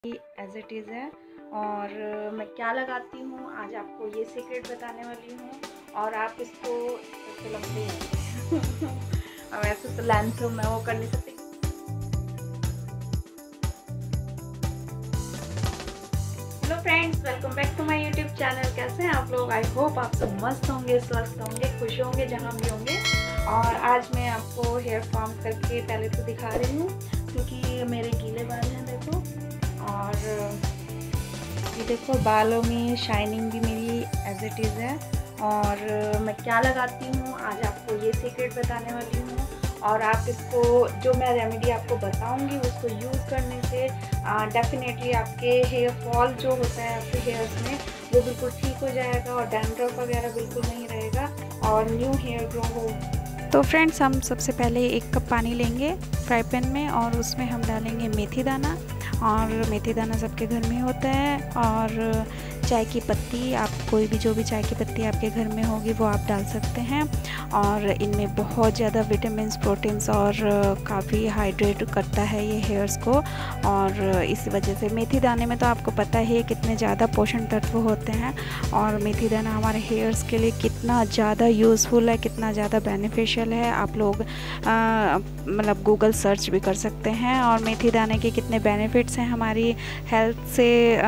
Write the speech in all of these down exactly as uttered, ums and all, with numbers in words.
As it is है। और मैं क्या लगाती हूँ आज आपको ये सीक्रेट बताने वाली हूँ। और आप इसको ऐसे लंबे और वैसे तो लेंथ तो मैं वो कर नहीं सकती। Hello friends, welcome back to my YouTube channel. कैसे हैं आप लोग? आई होप आप सब मस्त होंगे, स्वस्थ होंगे, खुश होंगे जहाँ भी होंगे। और आज मैं आपको हेयर फॉर्म करके पहले तो दिखा रही हूँ क्योंकि मेरे गीले बाल हैं, देखो। और ये देखो, बालों में शाइनिंग भी मेरी एज इट इज़ है। और मैं क्या लगाती हूँ आज आपको ये सीक्रेट बताने वाली हूँ। और आप इसको, जो मैं रेमेडी आपको बताऊंगी, उसको यूज़ करने से डेफिनेटली आपके हेयर फॉल जो होता है आपके हेयर्स में, वो बिल्कुल ठीक हो जाएगा और डैंड्रफ वगैरह बिल्कुल नहीं रहेगा और न्यू हेयर ग्रो हो। तो फ्रेंड्स, हम सबसे पहले एक कप पानी लेंगे फ्राई पैन में और उसमें हम डालेंगे मेथी दाना। और मेथी दाना सबके घर में होता है। और चाय की पत्ती, आप कोई भी जो भी चाय की पत्ती आपके घर में होगी वो आप डाल सकते हैं। और इनमें बहुत ज़्यादा विटामिन्स, प्रोटीन्स और काफ़ी हाइड्रेट करता है ये हेयर्स को। और इस वजह से मेथी दाने में तो आपको पता ही कितने ज़्यादा पोषण तत्व होते हैं। और मेथी दाना हमारे हेयर्स के लिए कितना ज़्यादा यूज़फुल है, कितना ज़्यादा बेनिफिशियल है, आप लोग मतलब गूगल सर्च भी कर सकते हैं। और मेथी दाने के कितने बेनिफिट्स हैं हमारी हेल्थ से,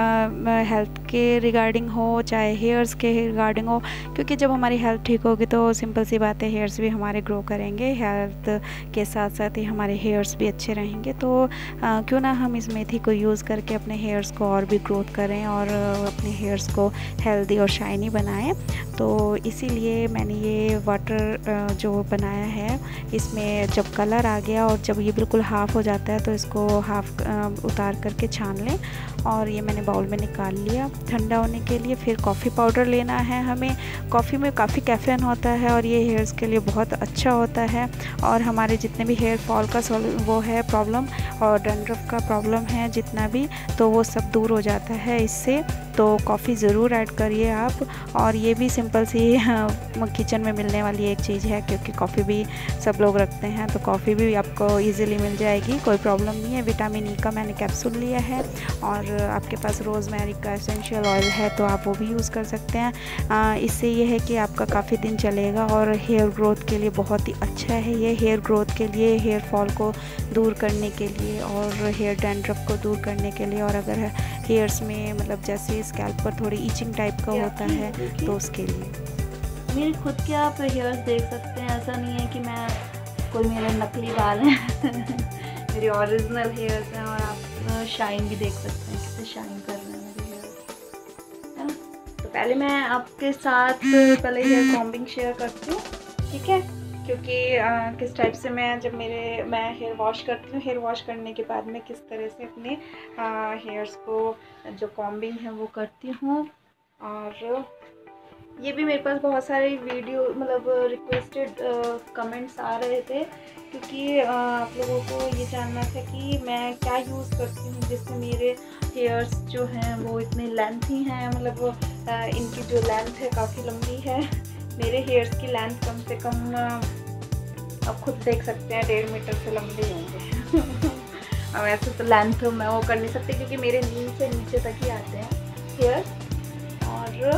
हेल्थ के रिगार्डिंग हो चाहे हेयर्स के रिगार्डिंग हो, क्योंकि जब हमारी हेल्थ ठीक होगी तो सिंपल सी बात है, हेयर्स भी हमारे ग्रो करेंगे। हेल्थ के साथ साथ ही हमारे हेयर्स भी अच्छे रहेंगे। तो आ, क्यों ना हम इस मेथी को यूज़ करके अपने हेयर्स को और भी ग्रोथ करें और अपने हेयर्स को हेल्दी और शाइनी बनाएं। तो इसीलिए मैंने ये वाटर जो बनाया है, इसमें जब कलर आ गया और जब ये बिल्कुल हाफ़ हो जाता है तो इसको हाफ़ उतार करके छान लें। और ये मैंने बाउल में निकाल लिया ठंडा होने के लिए। फिर कॉफ़ी पाउडर लेना है हमें। कॉफ़ी में काफ़ी कैफ़ीन होता है और ये हेयर्स के लिए बहुत अच्छा होता है। और हमारे जितने भी हेयर फॉल का वो है प्रॉब्लम और डैंड्रफ का प्रॉब्लम है जितना भी, तो वो सब दूर हो जाता है इससे। तो कॉफ़ी ज़रूर ऐड करिए आप। और ये भी सिंपल सी किचन में मिलने वाली एक चीज़ है, क्योंकि कॉफ़ी भी सब लोग रखते हैं, तो कॉफ़ी भी आपको इजीली मिल जाएगी, कोई प्रॉब्लम नहीं है। विटामिन ई का मैंने कैप्सूल लिया है। और आपके पास रोज़मेरी का एसेंशियल ऑयल है तो आप वो भी यूज़ कर सकते हैं। इससे ये है कि आपका काफ़ी दिन चलेगा और हेयर ग्रोथ के लिए बहुत ही अच्छा है ये। हेयर ग्रोथ के लिए, हेयर फॉल को दूर करने के लिए और हेयर डैंड्रफ को दूर करने के लिए, और अगर हेयर्स में मतलब जैसे स्कैल्प पर थोड़ी ईचिंग टाइप का होता है तो उसके लिए। मेरे खुद के आप हेयर्स देख सकते हैं, ऐसा नहीं है कि मैं कोई मेरे नकली बाल हैं मेरे ओरिजिनल हेयर्स हैं। और आप शाइन भी देख सकते हैं, कितने शाइन कर रहे हैं मेरे हेयर्स, है ना। तो पहले मैं आपके साथ पहले हेयर कॉम्बिंग शेयर करती हूँ, ठीक है। क्योंकि आ, किस टाइप से मैं जब मेरे मैं हेयर वॉश करती हूँ, हेयर वॉश करने के बाद मैं किस तरह से अपने हेयर्स को जो कॉम्बिंग है वो करती हूँ। और ये भी मेरे पास बहुत सारे वीडियो मतलब रिक्वेस्टेड कमेंट्स आ रहे थे, क्योंकि आ, आप लोगों को ये जानना था कि मैं क्या यूज़ करती हूँ जिससे मेरे हेयर्स जो हैं वो इतने लेंथी हैं। मतलब आ, इनकी जो लेंथ है काफ़ी लंबी है। मेरे हेयर्स की लेंथ कम से कम आप खुद देख सकते हैं, डेढ़ मीटर से लंबे होंगे और वैसे तो लेंथ मैं वो कर नहीं सकती क्योंकि मेरे नील से नीचे तक ही आते हैं हेयर। और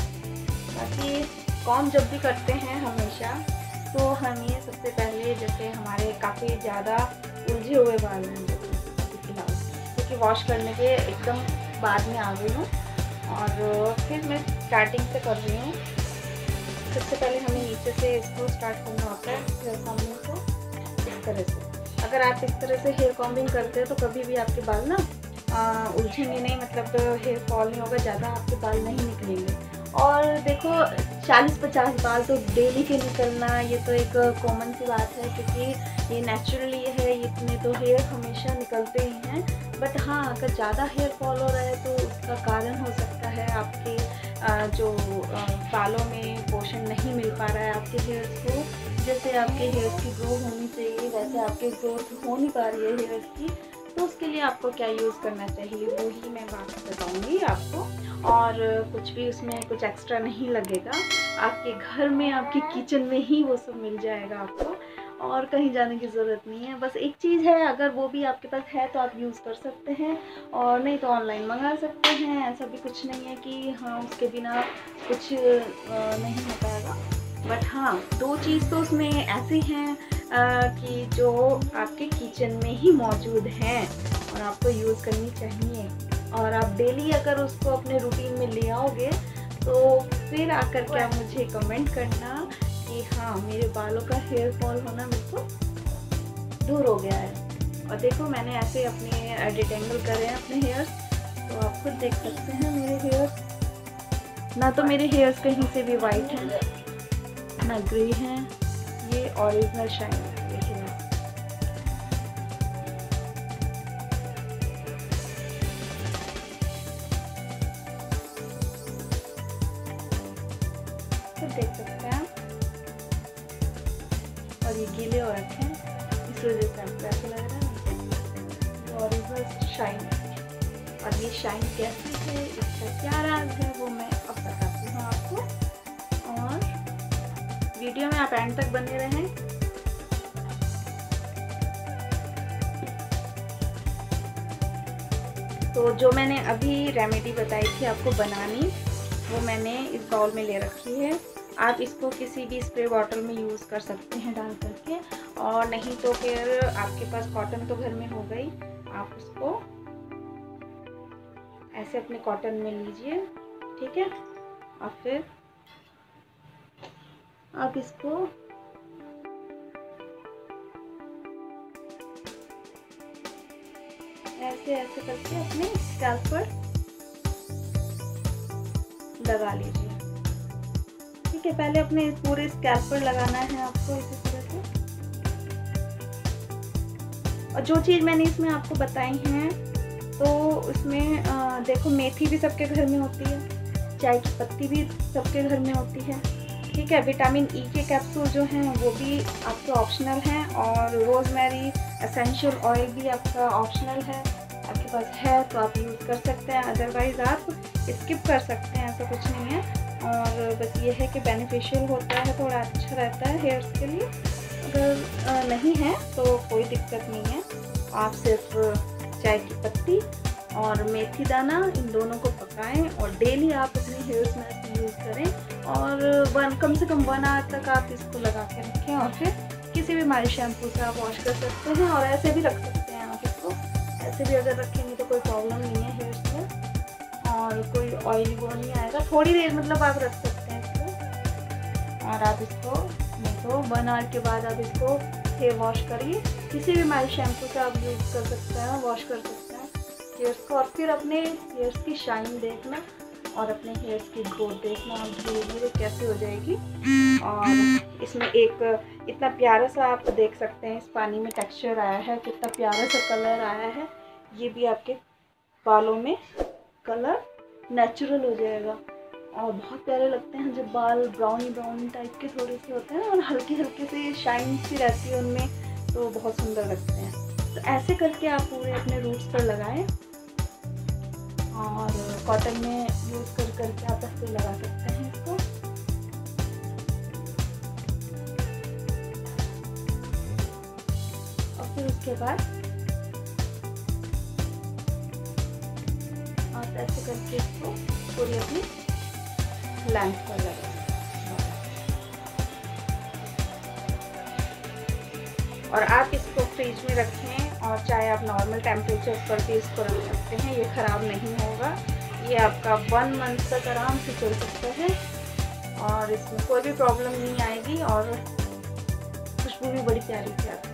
बाकी कॉम्ब जब भी करते हैं हमेशा, तो हमें सबसे पहले, जैसे हमारे काफ़ी ज़्यादा उलझे हुए बाल हैं फिलहाल, क्योंकि वॉश करने के एकदम बाद में आ गई हूँ और फिर मैं स्टार्टिंग से कर रही हूँ। सबसे पहले हमें नीचे से इसको स्टार्ट करना होता है हेयर कॉम्बिंग को, इस तरह से। अगर आप इस तरह से हेयर कॉम्बिंग करते हो तो कभी भी आपके बाल ना उलझेंगे नहीं, मतलब हेयर फॉल नहीं होगा, ज़्यादा आपके बाल नहीं निकलेंगे। और देखो, चालीस पचास बाल तो डेली के निकलना ये तो एक कॉमन सी बात है, क्योंकि ये नेचुरली है, इतने तो हेयर हमेशा निकलते ही हैं। बट हाँ, अगर ज़्यादा हेयर फॉल हो रहा है तो उसका कारण हो सकता है आपके जो बालों में पोषण नहीं मिल पा रहा है आपके हेयर्स को। जैसे आपके हेयर्स की ग्रो होनी चाहिए वैसे आपके ग्रोथ हो नहीं पा रही है हेयर्स की। तो उसके लिए आपको क्या यूज़ करना चाहिए वो ही मैं बात बताऊंगी आपको। और कुछ भी उसमें कुछ एक्स्ट्रा नहीं लगेगा, आपके घर में, आपकी किचन में ही वो सब मिल जाएगा आपको। और कहीं जाने की ज़रूरत नहीं है। बस एक चीज़ है, अगर वो भी आपके पास है तो आप यूज़ कर सकते हैं, और नहीं तो ऑनलाइन मंगा सकते हैं। ऐसा भी कुछ नहीं है कि हाँ उसके बिना कुछ नहीं हो पाएगा। बट हाँ, दो चीज़ तो उसमें ऐसी हैं कि जो आपके किचन में ही मौजूद हैं और आपको यूज़ करनी चाहिए, और आप डेली अगर उसको अपने रूटीन में ले आओगे तो फिर आकर के आप मुझे कमेंट करना कि हाँ मेरे बालों का हेयर फॉल होना मेरे को दूर हो गया है। और देखो मैंने ऐसे अपने डिटेंगल करे हैं अपने हेयर्स, तो आप खुद देख सकते हैं मेरे हेयर्स। ना तो मेरे हेयर्स कहीं से भी वाइट हैं ना ग्रे हैं, ये ओरिजिनल शाइन है। देखिए खुद देख सकते हैं, और ये गीले हो रखे हैं इस वजह से आपको ऐसा लग रहा है ओरिजिनल शाइन है। और ये शाइन कैसी है, इसका क्या राज है, वो मैं अब बताती हूँ आपको। और वीडियो में आप एंड तक बने रहें। तो जो मैंने अभी रेमेडी बताई थी आपको बनानी, वो मैंने इस बाउल में ले रखी है। आप इसको किसी भी स्प्रे बॉटल में यूज़ कर सकते हैं डाल करके, और नहीं तो फिर आपके पास कॉटन तो घर में हो गई, आप उसको ऐसे अपने कॉटन में लीजिए, ठीक है। और फिर आप इसको ऐसे ऐसे करके अपने स्कैल्प पर लगा लीजिए, ठीक है। पहले अपने पूरे स्कैल्प पर लगाना है आपको इसी तरह से। और जो चीज़ मैंने इसमें आपको बताई हैं, तो उसमें आ, देखो मेथी भी सबके घर में होती है, चाय की पत्ती भी सबके घर में होती है, ठीक है। विटामिन ई के कैप्सूल जो हैं वो भी आपके ऑप्शनल हैं, और रोज़मेरी एसेंशियल ऑयल भी आपका ऑप्शनल है। आपके पास है तो आप यूज़ कर सकते हैं, अदरवाइज़ आप स्किप कर सकते हैं, ऐसा कुछ नहीं है। और बस ये है कि बेनिफिशियल होता है, थोड़ा अच्छा रहता है हेयर्स के लिए। अगर नहीं है तो कोई दिक्कत नहीं है, आप सिर्फ चाय की पत्ती और मेथी दाना इन दोनों को पकाएं और डेली आप अपने हेयर्स में इसको यूज़ करें, और वन कम से कम वन आवर तक आप इसको लगा के रखें, और फिर किसी भी माइल्ड शैम्पू से आप वॉश कर सकते हैं। और ऐसे भी रख सकते हैं आप इसको, ऐसे भी अगर रखेंगे तो कोई प्रॉब्लम नहीं है हेयर्स में, और कोई ऑयली वो नहीं आएगा। थोड़ी देर मतलब आप रख सकते हैं इसको, और आप इसको नहीं तो वन आवर के बाद आप इसको हेयर वॉश करिए, किसी भी माइल्ड शैम्पू से आप यूज़ कर सकते हैं, वॉश कर सकते हैं हेयर्स को। और फिर अपने हेयर्स की शाइन देखना और अपने हेयर्स की ग्रोथ देखना, और धीरे धीरे कैसे हो जाएगी। और इसमें एक इतना प्यारा सा आप देख सकते हैं, इस पानी में टेक्सचर आया है, कितना प्यारा सा कलर आया है। ये भी आपके बालों में कलर नेचुरल हो जाएगा, और बहुत प्यारे लगते हैं जब बाल ब्राउनी ब्राउनी टाइप के थोड़े से होते हैं और हल्के हल्के से शाइन सी रहती है उनमें, तो बहुत सुंदर लगते हैं। तो ऐसे करके आप पूरे अपने रूट्स पर लगाएं, और कॉटन में यूज़ कर करके आप ऐसे लगा सकते हैं इसको। और फिर उसके बाद आप ऐसे करके इसको पूरी अपनी लेंथ पर लगाएं, और आप इसको फ्रिज में रखें, और चाहे आप नॉर्मल टेम्परेचर पर भी इसको रख सकते हैं, ये ख़राब नहीं होगा। ये आपका वन मंथ तक आराम से चल सकता है, और इसमें कोई भी प्रॉब्लम नहीं आएगी, और खुशबू भी बड़ी प्यारी सी आती है।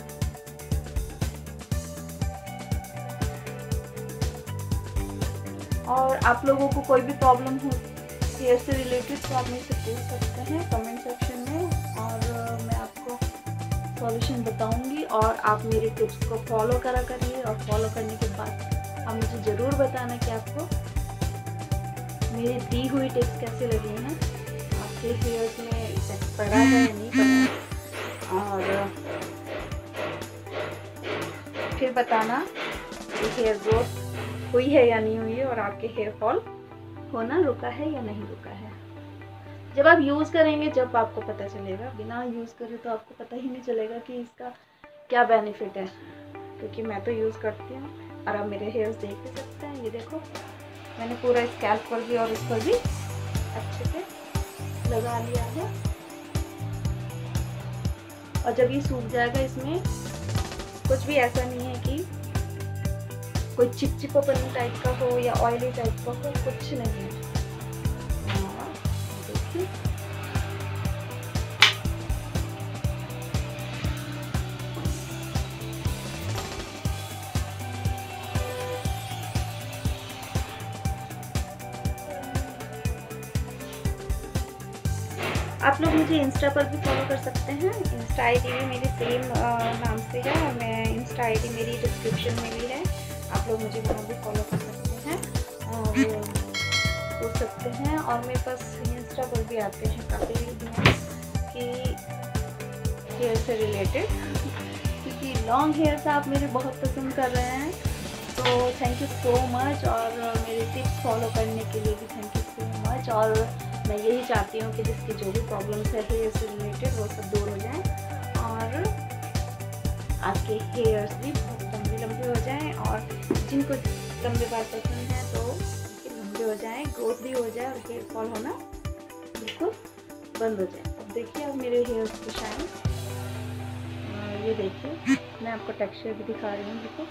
और आप लोगों को कोई भी प्रॉब्लम हो हेयर से रिलेटेड तो आप मुझसे पूछ सकते हैं कमेंट सेक्शन में, और मैं आपको सॉल्यूशन बताऊंगी। और आप मेरे टिप्स को फॉलो करा करिए, और फॉलो करने के बाद आप मुझे ज़रूर बताना कि आपको मेरी दी हुई टिप्स कैसे लगी हैं, आपके हेयर्स में इफेक्ट पड़ा है या नहीं पड़ा, और फिर बताना कि हेयर ग्रोथ हुई है या नहीं हुई है, और आपके हेयर फॉल होना रुका है या नहीं रुका है। जब आप यूज़ करेंगे जब आपको पता चलेगा, बिना यूज़ करे तो आपको पता ही नहीं चलेगा कि इसका क्या बेनिफिट है, क्योंकि मैं तो यूज़ करती हूँ। और आप मेरे हेयर्स देख भी सकते हैं, ये देखो मैंने पूरा स्कैल्प पर भी और इस पर भी अच्छे से लगा लिया है। और जब ये सूख जाएगा, इसमें कुछ भी ऐसा नहीं है कि कोई चिपचिपापन टाइप का हो या ऑयली टाइप का हो, कुछ नहीं है। देखिए आप लोग मुझे इंस्टा पर भी फॉलो कर सकते हैं। इंस्टा आईडी भी मेरी सेम नाम से है और मैं इंस्टा आईडी मेरी डिस्क्रिप्शन में भी है, आप लोग मुझे वहाँ भी फॉलो कर सकते हैं और पूछ सकते हैं। और मेरे पास इंस्टा पर भी आते हैं काफ़ी वीडियो कि हेयर से रिलेटेड, क्योंकि लॉन्ग हेयर्स आप मेरे बहुत पसंद कर रहे हैं, तो थैंक यू सो मच। और मेरे टिप्स फॉलो करने के लिए भी थैंक यू सो मच। और मैं यही चाहती हूँ कि जिसकी जो भी प्रॉब्लम्स है हेयर से रिलेटेड वो सब दूर हो जाएं और आपके हेयर्स भी बहुत लंबे लंबे हो जाएं, और जिनको लंबे बाल पसंद है तो उनके लंबे हो जाएं, ग्रोथ भी हो जाए और हेयर फॉल होना बिल्कुल बंद हो जाए। अब देखिए अब मेरे हेयर्स की शाइन, ये देखिए मैं आपको टेक्सचर भी दिखा रही हूँ, देखो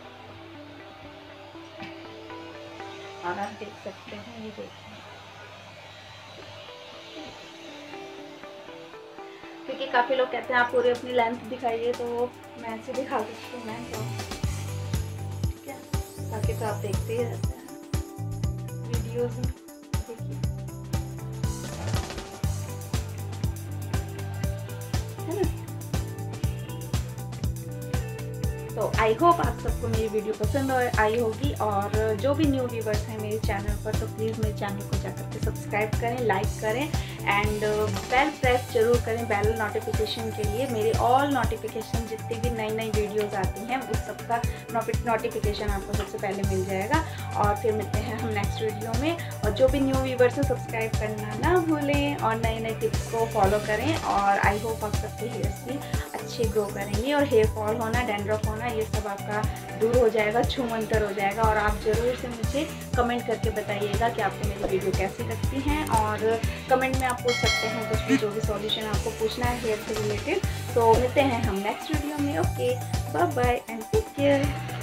और आप देख सकते हैं, ये देखिए क्योंकि काफ़ी लोग कहते हैं आप पूरे अपनी लेंथ दिखाइए, तो मैं ऐसे दिखा सकती हूँ मैं तो, ठीक है, बाकी तो आप देखते ही रहते हैं वीडियोस में। देखिए है ना। तो आई होप आप सबको मेरी वीडियो पसंद आई होगी, और जो भी न्यू व्यूवर्स हैं मेरे चैनल पर तो प्लीज़ मेरे चैनल को जाकर के सब्सक्राइब करें, लाइक करें एंड बेल प्रेस जरूर करें बेल नोटिफिकेशन के लिए। मेरे ऑल नोटिफिकेशन जितनी भी नई नई वीडियोस आती हैं उस सब का नोटिफिकेशन आपको सबसे पहले मिल जाएगा। और फिर मिलते हैं हम नेक्स्ट वीडियो में। और जो भी न्यू व्यूवर्स हैं सब्सक्राइब करना ना भूलें और नए नए टिप्स को फॉलो करें। और आई होप आप सबके हेयर्स भी अच्छे ग्रो करेंगे और हेयर फॉल होना, डैंड्रफ होना, ये सब आपका दूर हो जाएगा, छूमंतर हो जाएगा। और आप ज़रूर से मुझे कमेंट करके बताइएगा कि आपको मेरी वीडियो कैसी लगती हैं, और कमेंट में आप पूछ सकते हैं कुछ भी, जो भी सॉल्यूशन आपको पूछना है हेयर से रिलेटेड। तो मिलते हैं हम नेक्स्ट वीडियो में। Okay, bye bye and take care.